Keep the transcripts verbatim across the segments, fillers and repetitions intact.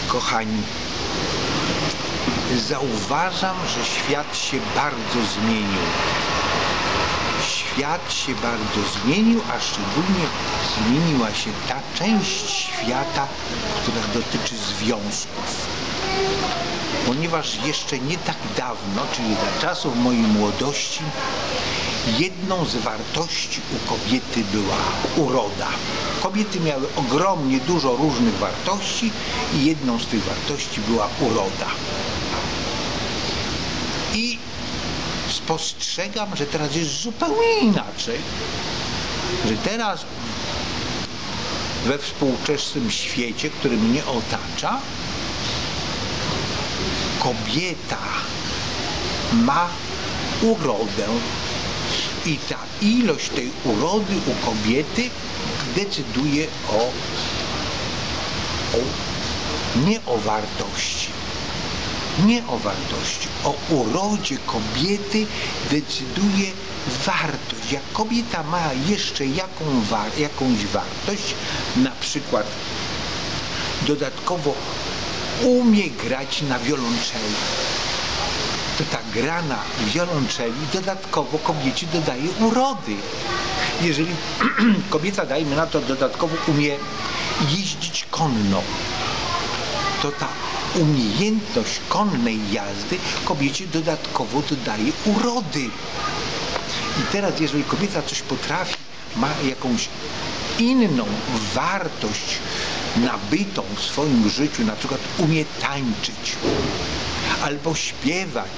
Kochani, zauważam, że świat się bardzo zmienił. Świat się bardzo zmienił, a szczególnie zmieniła się ta część świata, która dotyczy związków. Ponieważ jeszcze nie tak dawno, czyli za czasów mojej młodości, jedną z wartości u kobiety była uroda. Kobiety miały ogromnie dużo różnych wartości i jedną z tych wartości była uroda. I spostrzegam, że teraz jest zupełnie inaczej. Że teraz we współczesnym świecie, który mnie otacza, kobieta ma urodę i ta ilość tej urody u kobiety decyduje o, o nie o wartości, nie o wartości, o urodzie kobiety decyduje wartość. Jak kobieta ma jeszcze jaką war, jakąś wartość, na przykład dodatkowo umie grać na wiolonczeli, to ta gra na wiolonczeli dodatkowo kobiecie dodaje urody. Jeżeli kobieta, dajmy na to, dodatkowo umie jeździć konno, to ta umiejętność konnej jazdy kobiecie dodatkowo dodaje urody. I teraz, jeżeli kobieta coś potrafi, ma jakąś inną wartość nabytą w swoim życiu, na przykład umie tańczyć, albo śpiewać,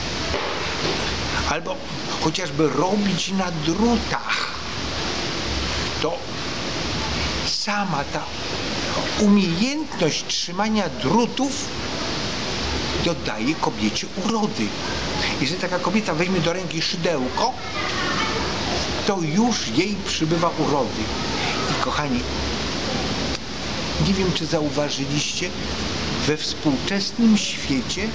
albo chociażby robić na drutach, to sama ta umiejętność trzymania drutów dodaje kobiecie urody. Jeżeli taka kobieta weźmie do ręki szydełko, to już jej przybywa urody. I kochani, nie wiem, czy zauważyliście, we współczesnym świecie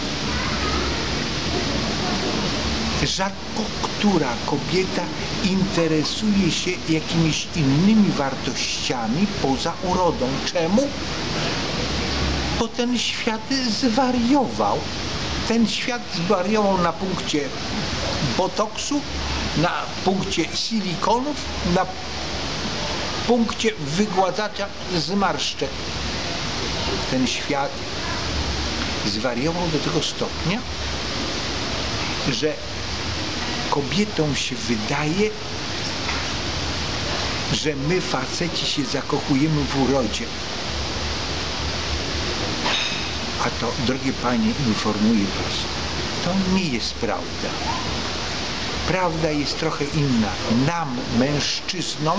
rzadko która kobieta interesuje się jakimiś innymi wartościami poza urodą. Czemu? Bo ten świat zwariował. Ten świat zwariował na punkcie botoksu, na punkcie silikonów, na punkcie wygładzacza zmarszczek. Ten świat zwariował do tego stopnia, że kobietom się wydaje, że my, faceci, się zakochujemy w urodzie. A to, drogie panie, informuję was, to nie jest prawda. Prawda jest trochę inna. Nam, mężczyznom,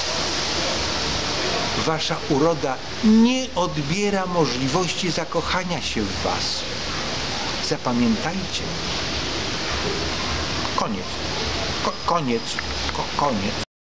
wasza uroda nie odbiera możliwości zakochania się w was. Zapamiętajcie. Koniec. Ko koniec. Ko koniec.